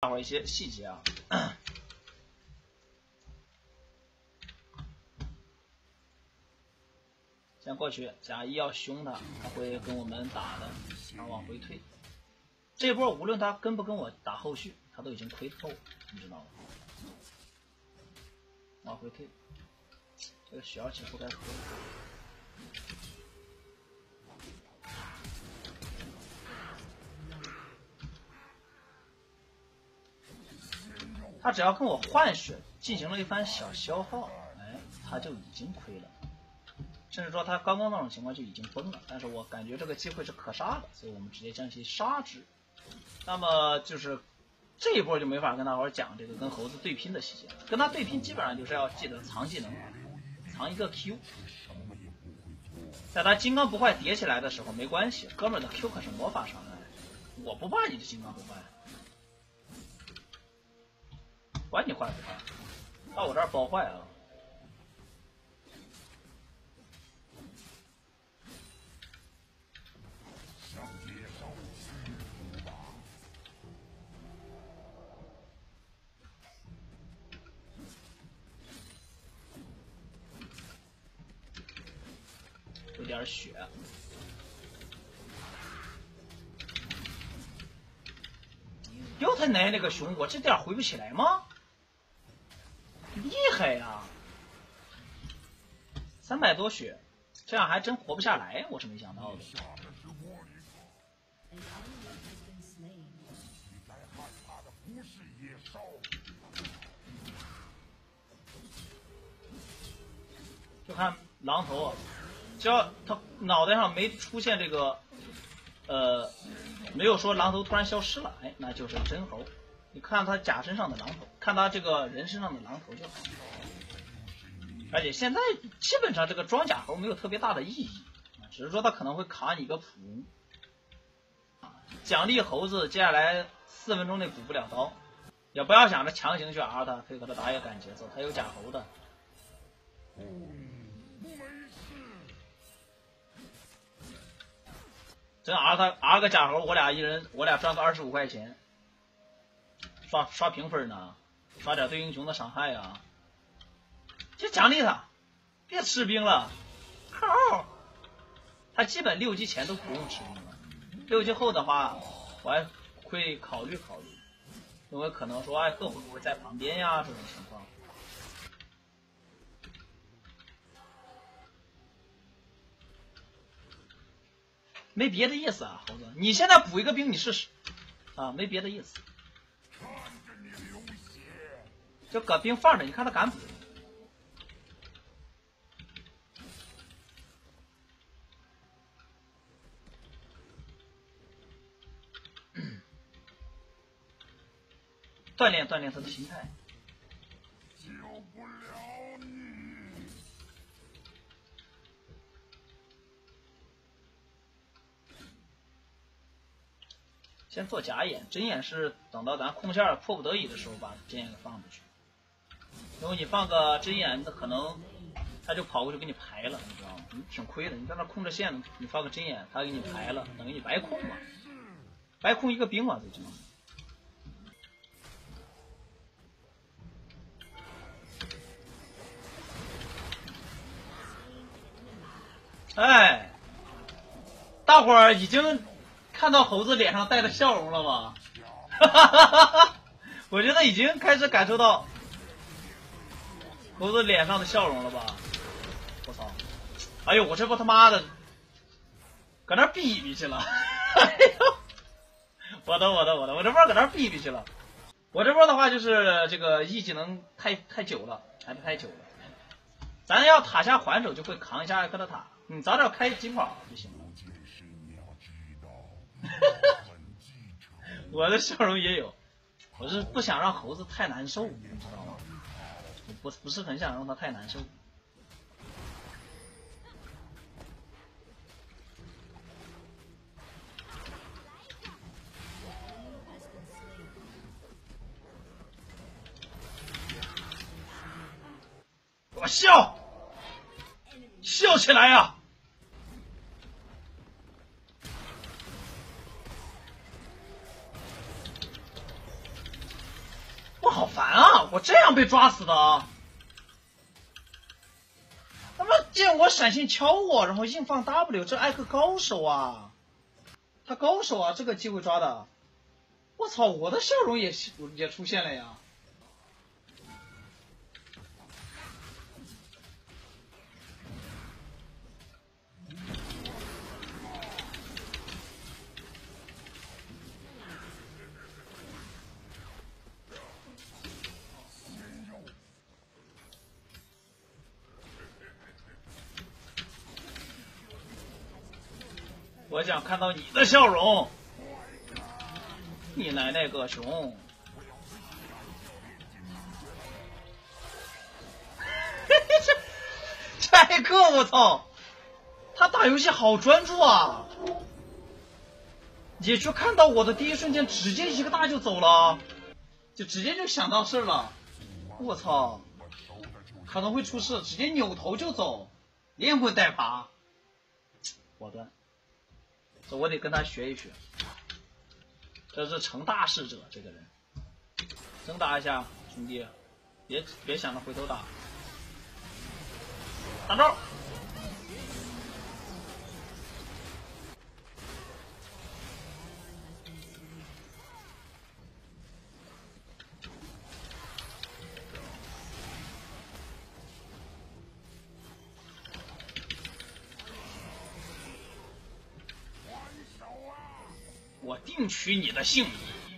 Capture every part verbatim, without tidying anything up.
大伙一些细节啊。先过去，甲一要凶他，他会跟我们打的，然后往回退。这波无论他跟不跟我打后续，他都已经亏透了，你知道吗？往回退，这个小姐不该喝。他只要跟我换血，进行了一番小消耗，哎，他就已经亏了。甚至说他刚刚那种情况就已经崩了，但是我感觉这个机会是可杀的，所以我们直接将其杀之。那么就是这一波就没法跟大伙讲这个跟猴子对拼的细节，跟他对拼基本上就是要记得藏技能，藏一个 Q， 在他金刚不坏叠起来的时候没关系，哥们儿的 Q 可是魔法伤害，我不怕你的金刚不坏，管你坏不坏，到我这儿包坏啊。有点血，又他奶那个熊，我这点回不起来吗？厉害呀！三百多血，这样还真活不下来，我是没想到的。就看狼头啊。只要他脑袋上没出现这个，呃，没有说狼头突然消失了，哎，那就是真猴。你看他甲身上的狼头，看他这个人身上的狼头就好。而且现在基本上这个装甲猴没有特别大的意义，只是说他可能会卡你一个普，奖励猴子接下来四分钟内补不了刀，也不要想着强行去 R 他，可以和他打也赶节奏，他有甲猴的。真 R 他 R 个假猴，我俩一人我俩赚个二十五块钱，刷刷评分呢，刷点对英雄的伤害啊，就奖励他，别吃兵了，靠！他基本六级前都不用吃兵了，六级后的话，我还会考虑考虑，因为可能说哎，客户会不会在旁边呀这种情况。没别的意思啊，猴子，你现在补一个兵你试试，啊，没别的意思，就搁兵放着，你看他敢补。锻炼锻炼他的心态。先做假眼，真眼是等到咱空线迫不得已的时候把真眼给放出去。因为你放个真眼，那可能他就跑过去给你排了，你知道吗？你挺亏的，你在那控着线，你放个真眼，他给你排了，等于你白控嘛，白控一个兵嘛，最起码。哎，大伙儿已经看到猴子脸上带着笑容了吗？哈哈哈哈！我觉得已经开始感受到猴子脸上的笑容了吧？我操！哎呦，我这波他妈的搁那避一避去了！哎呦，我的我的我的，我这波搁那避一避去了。我这波的话就是这个 E 技能太太久了，还太久了。咱要塔下还手就会扛一下艾克的塔，你早点开金宝就行了。我的笑容也有，我是不想让猴子太难受，你知道吗？我不不是很想让他太难受。我笑，笑起来呀！ 好烦啊！我这样被抓死的啊！他妈见我闪现敲我，然后硬放 W， 这艾克高手啊！他高手啊！这个机会抓的，我操！我的笑容也也出现了呀！我想看到你的笑容，你奶奶个熊！这这艾克，我操！他打游戏好专注啊！野区看到我的第一瞬间，直接一个大就走了，就直接就想到事了。我操，可能会出事，直接扭头就走，连滚带爬，果断。这我得跟他学一学，这是成大事者，这个人。挣扎一下，兄弟，别别想着回头打，打招。我定取你的性命。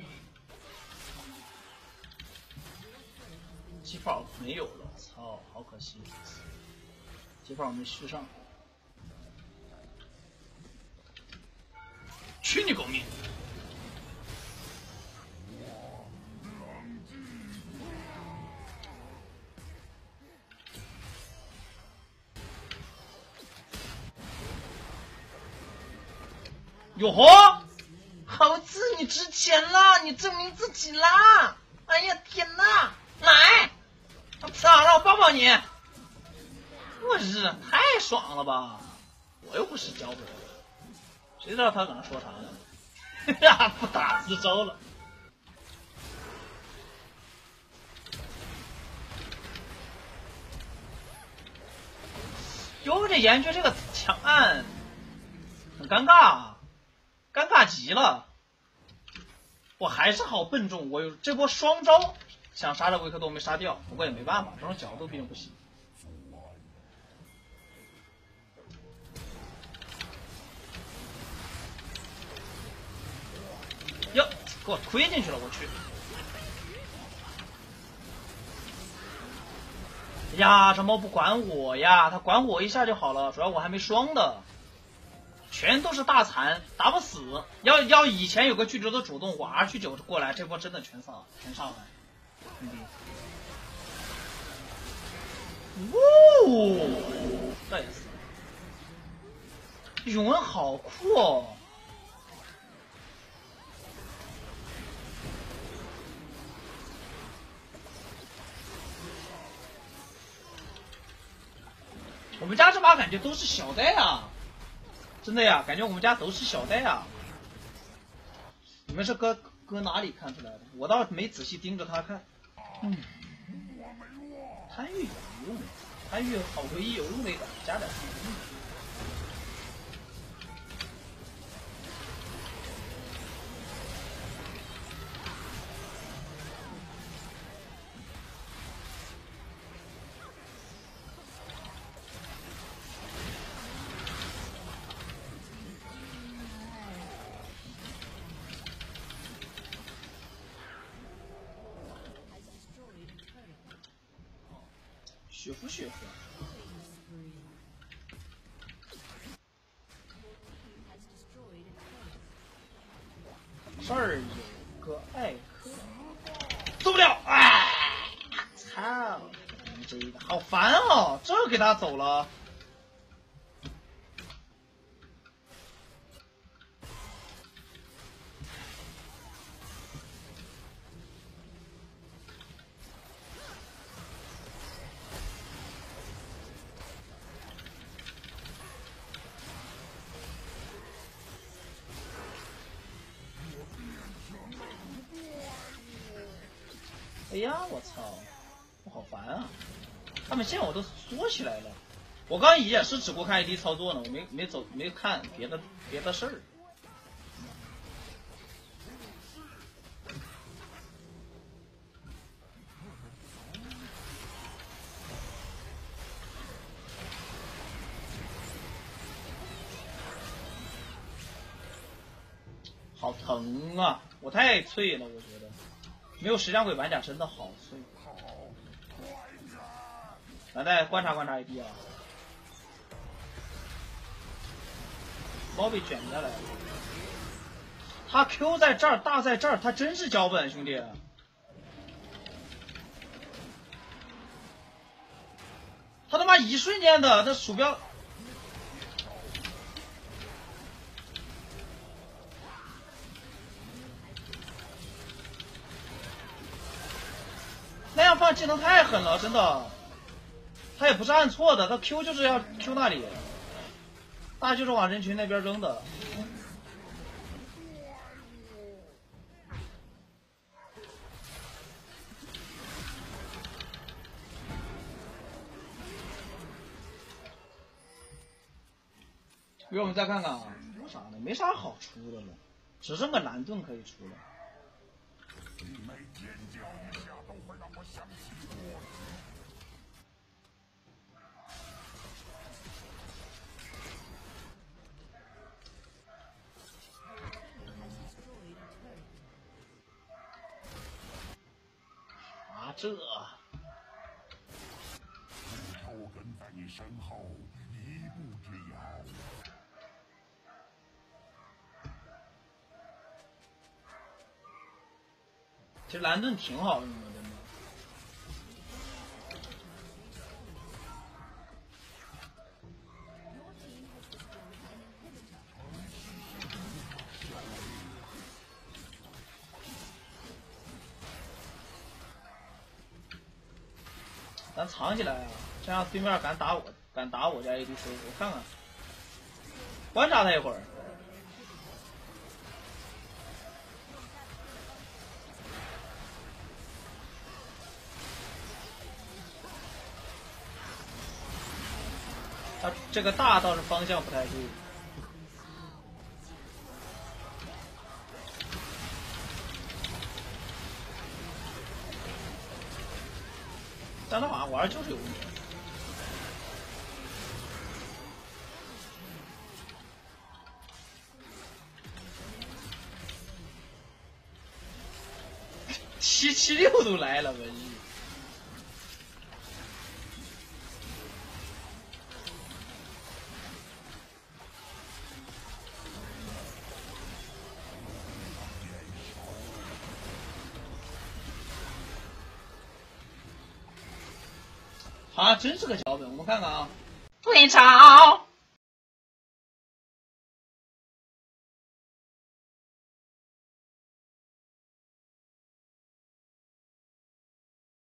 机炮没有了，操，好可惜，机炮没续上。取你狗命！哟呵！猴子，你值钱了，你证明自己啦！哎呀天哪，来，我操，让我抱抱你！我日，太爽了吧！我又不是脚本，谁知道他可能说啥呢？呀，不打自招了。哟，这严爵这个抢案很尴尬，尴尬极了。我还是好笨重，我有这波双招想杀的维克多没杀掉，不过也没办法，这种角度毕竟不行。哟，给我推进去了，我去！呀，这猫不管我呀，他管我一下就好了，主要我还没双的。全都是大残，打不死。要要以前有个巨流的主动，我 R 区九过来，这波真的全上全上来。兄弟，呜，这也是。永恩好酷哦！我们家这把感觉都是小袋啊。真的呀，感觉我们家都是小袋啊！你们是搁搁哪里看出来的？我倒没仔细盯着他看。嗯，贪欲有用没？贪欲好回忆有用没？加点。雪芙雪芙，这儿有个艾克，走不了！哎，操！你这个好烦哦，这给他走了。 哎呀，我操！我好烦啊！他们线我都缩起来了。我刚也是只顾看 A D 操作呢，我没没走没看别的别的事儿。好疼啊！我太脆了，我觉得没有石像鬼玩家真的好脆。咱再观察观察 A D 啊，猫被卷下来了。他 Q 在这儿，大在这儿，他真是脚本，兄弟。他他妈一瞬间的，那鼠标。那样放技能太狠了，真的。他也不是按错的，他 Q 就是要 Q 那里，大就是往人群那边扔的。给我们再看看啊，有啥呢？没啥好出的了，只剩个蓝盾可以出了。啊，这。 仇跟在你身后，一步之遥。 其实蓝盾挺好用的，真的。咱藏起来啊，这样对面敢打我，敢打我家 A D C， 我看看，观察他一会儿。他这个大倒是方向不太对。但他马上玩就是有问题。七七六都来了，文艺。啊，真是个脚本，我们看看啊。退潮。